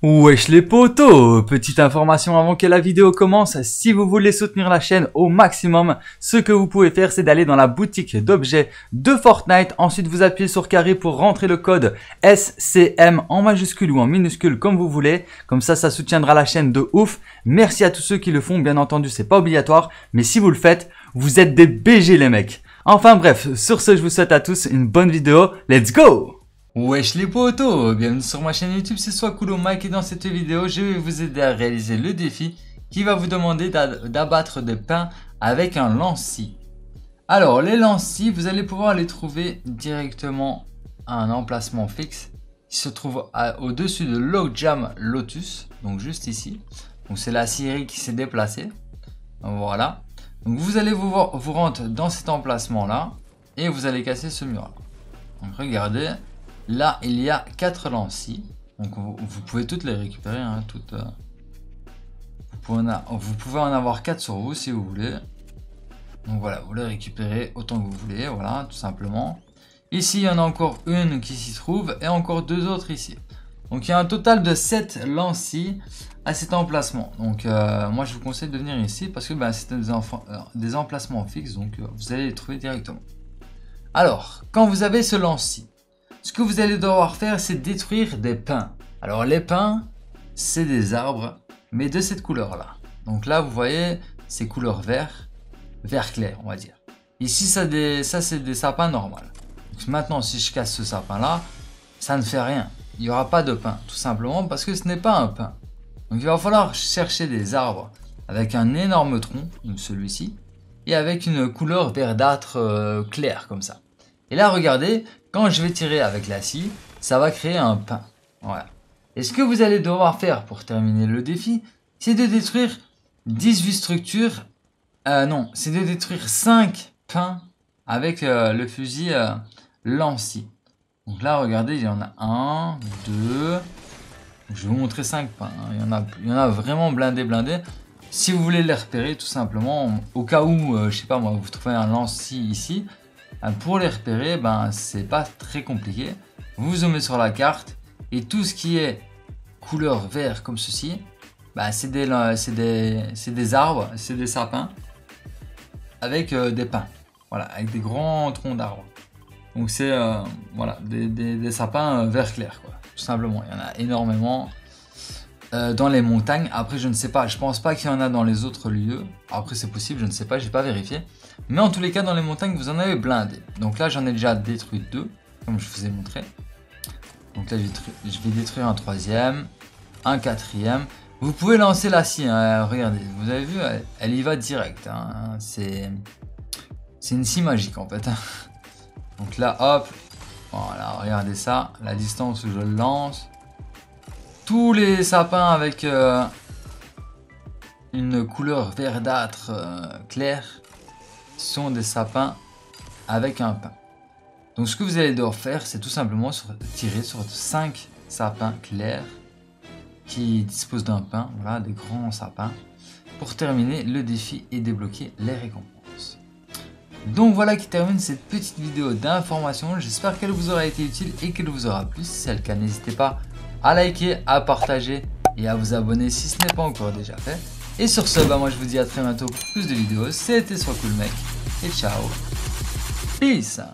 Wesh les potos, petite information avant que la vidéo commence, si vous voulez soutenir la chaîne au maximum, ce que vous pouvez faire c'est d'aller dans la boutique d'objets de Fortnite, ensuite vous appuyez sur carré pour rentrer le code SCM en majuscule ou en minuscule comme vous voulez, comme ça soutiendra la chaîne de ouf. Merci à tous ceux qui le font, bien entendu c'est pas obligatoire, mais si vous le faites, vous êtes des BG les mecs. Enfin bref, sur ce je vous souhaite à tous une bonne vidéo, let's go! Wesh les potos, bienvenue sur ma chaîne YouTube, c'est Swacoolo Mike et dans cette vidéo je vais vous aider à réaliser le défi qui va vous demander d'abattre des pains avec un lance-scie. Alors les lance-scies, vous allez pouvoir les trouver directement à un emplacement fixe qui se trouve au-dessus de Logjam Lotus, donc juste ici. Donc c'est la scierie qui s'est déplacée, voilà. Donc vous allez vous rendre dans cet emplacement là et vous allez casser ce mur là. Donc regardez. Là, il y a 4 lance-scies. Donc, vous pouvez toutes les récupérer. Hein, vous pouvez en avoir 4 sur vous si vous voulez. Donc voilà, vous les récupérez autant que vous voulez. Voilà, tout simplement. Ici, il y en a encore une qui s'y trouve et encore 2 autres ici. Donc, il y a un total de 7 lance-scies à cet emplacement. Donc, moi, je vous conseille de venir ici parce que c'est des emplacements fixes. Donc, vous allez les trouver directement. Alors, quand vous avez ce lance-scie, ce que vous allez devoir faire, c'est détruire des pins. Alors les pins, c'est des arbres, mais de cette couleur-là. Donc là, vous voyez, c'est couleur vert clair, on va dire. Ici, ça c'est des sapins normaux. Donc maintenant, si je casse ce sapin-là, ça ne fait rien. Il n'y aura pas de pin, tout simplement parce que ce n'est pas un pin. Donc il va falloir chercher des arbres avec un énorme tronc, donc celui-ci, et avec une couleur verdâtre claire, comme ça. Et là, regardez, quand je vais tirer avec la scie, ça va créer un pin. Voilà. Et ce que vous allez devoir faire pour terminer le défi, c'est de détruire 18 structures. Non, c'est de détruire 5 pins avec le fusil lance-scie. Donc là, regardez, il y en a 1, 2. Je vais vous montrer 5 pins. Hein. Il y en a vraiment blindés. Si vous voulez les repérer, tout simplement, au cas où, je sais pas moi, vous trouvez un lance-scie ici. Pour les repérer, c'est pas très compliqué. Vous zoomez sur la carte et tout ce qui est couleur vert comme ceci, c'est des arbres, c'est des sapins avec des pins. Voilà, avec des grands troncs d'arbres. Donc c'est voilà, des sapins vert clair, quoi. Tout simplement, il y en a énormément dans les montagnes. Après, je ne sais pas, je pense pas qu'il y en a dans les autres lieux. Après, c'est possible, je ne sais pas, j'ai pas vérifié. Mais en tous les cas, dans les montagnes, vous en avez blindé. Donc là, j'en ai déjà détruit 2, comme je vous ai montré. Donc là, je vais détruire un 3e, un 4e. Vous pouvez lancer la scie, hein, regardez, vous avez vu, elle y va direct. Hein, c'est une scie magique en fait. Donc là, hop, voilà, regardez ça, la distance où je le lance. Tous les sapins avec une couleur verdâtre claire sont des sapins avec un pin. Donc ce que vous allez devoir faire, c'est tout simplement tirer sur 5 sapins clairs qui disposent d'un pin, voilà, des grands sapins, pour terminer le défi et débloquer les récompenses. Donc voilà qui termine cette petite vidéo d'information. J'espère qu'elle vous aura été utile et qu'elle vous aura plu. Si c'est le cas, n'hésitez pas à liker, à partager et à vous abonner si ce n'est pas encore déjà fait. Et sur ce, moi je vous dis à très bientôt pour plus de vidéos. C'était Swacoolo Mike et ciao. Peace.